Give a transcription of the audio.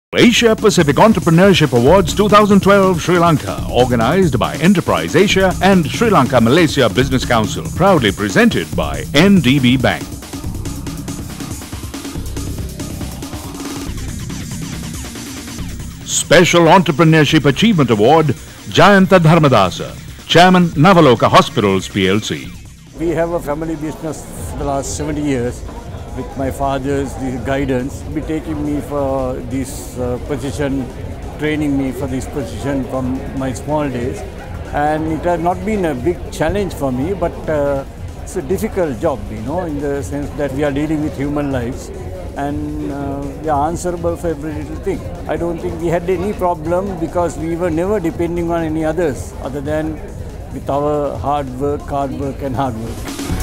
Asia Pacific Entrepreneurship Awards 2012 Sri Lanka, organized by Enterprise Asia and Sri Lanka Malaysia Business Council, proudly presented by NDB Bank. Special Entrepreneurship Achievement Award, Jayanta Dharmadasa, Chairman Navaloka Hospitals PLC. We have a family business for the last 70 years. With my father's guidance, be taking me for this position, training me for this position from my small days. And it has not been a big challenge for me, but it's a difficult job, in the sense that we are dealing with human lives and we are answerable for every little thing. I don't think we had any problem because we were never depending on any others other than with our hard work and hard work.